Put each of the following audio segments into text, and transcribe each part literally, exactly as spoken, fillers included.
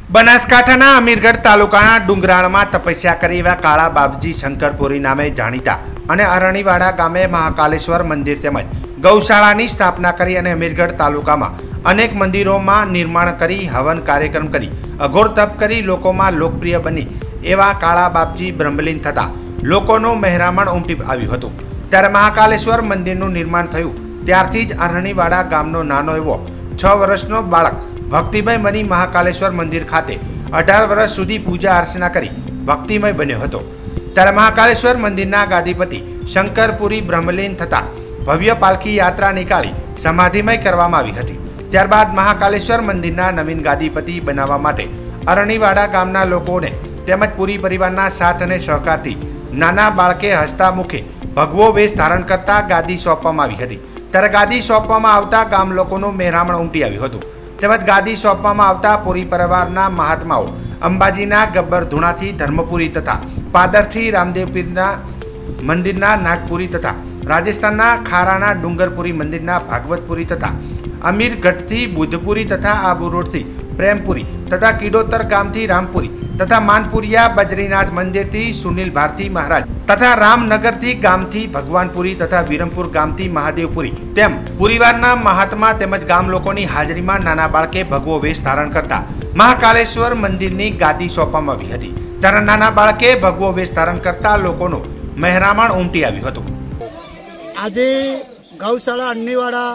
બનાસકાંઠાના અમીરગઢ તાલુકાના ડુંગરાળમાં તપસ્યા કરી એવા કાળા બાપજી શંકરપુરી નામે જાણીતા અને અરણીવાડા ગામે મહાકાલેશ્વર મંદિર તેમજ ગૌશાળાની સ્થાપના કરી અને અમીરગઢ તાલુકામાં અનેક મંદિરોમાં નિર્માણ કરી હવન કાર્યક્રમ કરી અઘોર તપ કરી લોકોમાં લોકપ્રિય બની એવા કાળા બાપજી બ્રહ્મલીન થતા લોકોનું મહેરામણ ઉમટી આવ્યું હતું। ત્યારે મહાકાલેશ્વર મંદિરનું નિર્માણ થયું ત્યારથી જ અરણીવાડા ગામનો નાનો એવો છ વર્ષનો બાળક ભક્તિમય બની મહાકાલેશ્વર મંદિર ખાતે અઢાર વર્ષ સુધી પૂજા અર્ચના કરી ભક્તિમય બન્યો હતો। ત્યારે મહાકાલેશ્વર મંદિરના ગાદીપતિ શંકરપુરી બ્રહ્મલીન થતા ભવ્ય પાલખી યાત્રા નીકાળી સમાધિમય કરવામાં આવી હતી। ત્યારબાદ મહાકાલેશ્વર મંદિરના નવીન ગાદીપતિ બનાવવા માટે અરણીવાડા ગામના લોકોને તેમજ પુરી પરિવારના સાથ અને સહકારથી નાના બાળકે હસતા મુખે ભગવો વેશ ધારણ કરતા ગાદી સોંપવામાં આવી હતી। ત્યારે ગાદી સોંપવામાં આવતા ગામ લોકોનું મહેરામણ ઉમટી આવ્યું હતું। તેમજ ગાદી સોંપવામાં આવતા પુરી પરિવારના મહાત્માઓ અંબાજીના ગબ્બર ધૂણાથી ધર્મપુરી તથા પાદરથી રામદેવપીરના મંદિરના નાગપુરી તથા રાજસ્થાનના ખારાના ડુંગરપુરી મંદિરના ભાગવતપુરી તથા અમીરગઢથી બુધપુરી તથા આબુ રોડથી પ્રેમપુરી તથા કિડોતર ગામથી રામપુરી તથા માનપુરિયા બદ્રીનાથ મંદિરથી સુનિલ ભારતી મહારાજ તથા રામનગરથી ગામથી ભગવાનપુરી તથા વિરમપુર ગામથી મહાદેવપુરી તેમ પુરીવારના મહાત્મા તેમજ ગામ લોકોની હાજરીમાં નાના બાળકે ભગવો વેશ ધારણ કરતા મહાકાલેશ્વર મંદિરની ગાદી સોંપવામાં આવી હતી। ત્યારે નાના બાળકે ભગવો વેશ ધારણ કરતા લોકોનું મહેરામણ ઉમટી આવ્યું હતું। આજે ગૌશાળા અરણીવાડા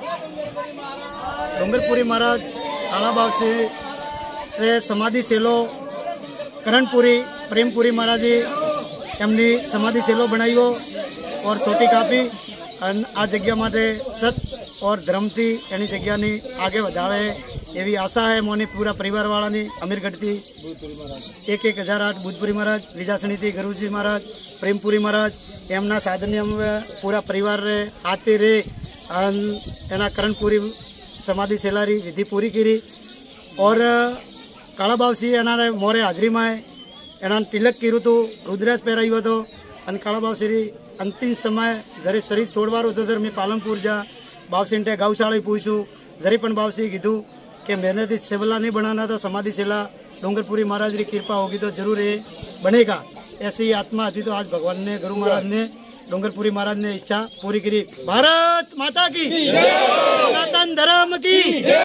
ડુંગરપુરી महाराज काला बापजी समाधि सेलो करणपुरी प्रेमपुरी महाराज एमनी समाधि सेलो बनाव्यो और छोटी कापी आ जगह माटे सत और धर्म थी एनी जगह ने आगे वधावे एवी आशा है मोनी पूरा परिवार वाला नी। अमीरगढ़ थी एक एक हज़ार आठ बुधपुरी महाराज विजासणी थी गुरुजी महाराज प्रेमपुरी महाराज एमना साधन पूरा परिवार रे आते रे एना करणपुरी समाधि सेलारी विधि पूरी करी और काला बापसी एना मोरे हाजरी में एना तिलक कर्યું હતું रुद्राक्ष પહેરાવ્યો હતો અને કાળા બાપસી અંતિમ સમય જ્યારે શરીર છોડવાનું હતું ત્યારે મેં પાલનપુર જા બાપસીને ગૌશાળા પૂછ્યું જ્યારે પણ બાપસી કીધું કે મહેનત सेवला नहीं बनाना तो समाधि सेला डूंगरपुरी महाराज की कृपा होगी तो जरूर ये बनेगा। ऐसी आत्मा थी तो आज भगवान ने गुरु महाराज ने डूंगरपुरी महाराज ने इच्छा पूरी करी। भारत माता की, सनातन धर्म की।